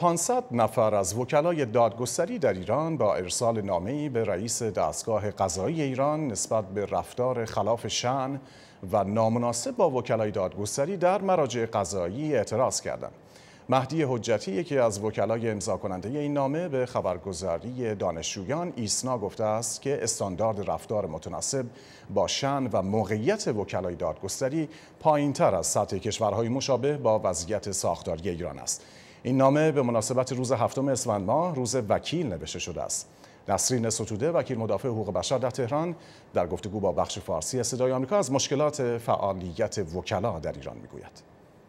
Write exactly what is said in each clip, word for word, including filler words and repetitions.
پانصد نفر از وکلای دادگستری در ایران با ارسال نامه‌ای به رئیس دستگاه قضایی ایران نسبت به رفتار خلاف شأن و نامناسب با وکلای دادگستری در مراجع قضایی اعتراض کردند. مهدی حجتی، یکی از وکلای امضا کننده این نامه، به خبرگزاری دانشجویان ایسنا گفته است که استاندارد رفتار متناسب با شأن و موقعیت وکلای دادگستری پایین‌تر از سطح کشورهای مشابه با وضعیت ساختاری ایران است. این نامه به مناسبت روز هفتم اسفند ماه، روز وکیل، نوشته شده است. نسرین ستوده، وکیل مدافع حقوق بشر در تهران، در گفتگو با بخش فارسی صدای آمریکا از مشکلات فعالیت وکلا در ایران میگوید.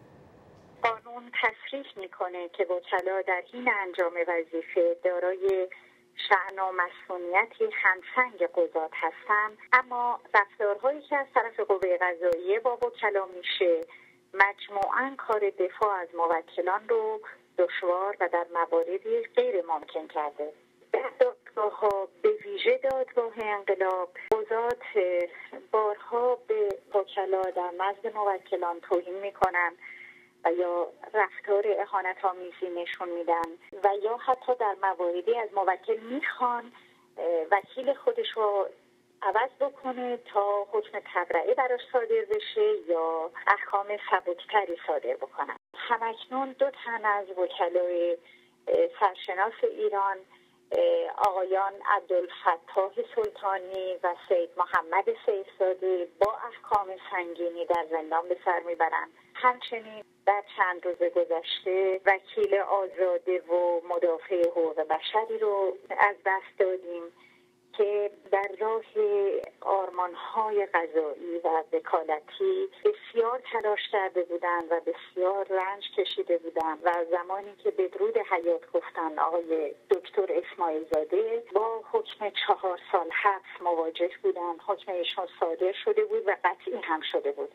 قانون تصریح میکنه که وکلا در حین انجام وظیفه دارای شأن و مسئولیتی همسنگ قضات هستند، اما رفتارهایی که از طرف قوه قضاییه با وکلا میشه مجموعاً کار دفاع از موکلان رو دشوار و در مواردی غیر ممکن کرده. در دادگاه‌ها، به ویژه دادگاه انقلاب، قضات بارها به وکلا در نزد موکلان توهین میکنن و یا رفتار اهانت‌آمیزی نشون میدن و یا حتی در مواردی از موکل میخوان وکیل خودش رو عوض بکنه تا حکم تبرئه براش صادر بشه یا احکام سبکتری صادر بکنن. همکنون دو تن از وکلای سرشناس ایران، آقایان عبدالفتاح سلطانی و سید محمد سیف‌زاده، با احکام سنگینی در زندان به سر میبرند. همچنین در چند روز گذشته وکیل آزاده و مدافع حقوق بشری رو از دست دادیم که در راه آرمان‌های قضایی و وکالتی بسیار تلاش کرده بودند و بسیار رنج کشیده بودند و زمانی که به درود حیات گفتن آقای دکتر اسماعیل زاده با حکم چهار سال حبس مواجه بودند. حکم ایشون صادر شده بود و قطعی هم شده بود.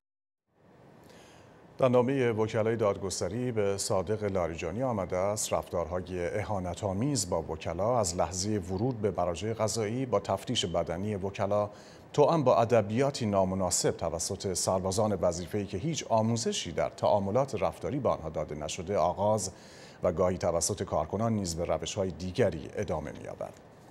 در نامه وکلای دادگستری به صادق لاریجانی آمده است رفتارهای اهانت‌آمیز با وکلا از لحظه ورود به مراجع قضایی با تفتیش بدنی وکلا توأم با ادبیاتی نامناسب توسط سربازان وظیفه‌ای که هیچ آموزشی در تعاملات رفتاری به آنها داده نشده آغاز و گاهی توسط کارکنان نیز به روش‌های دیگری ادامه می‌یابد.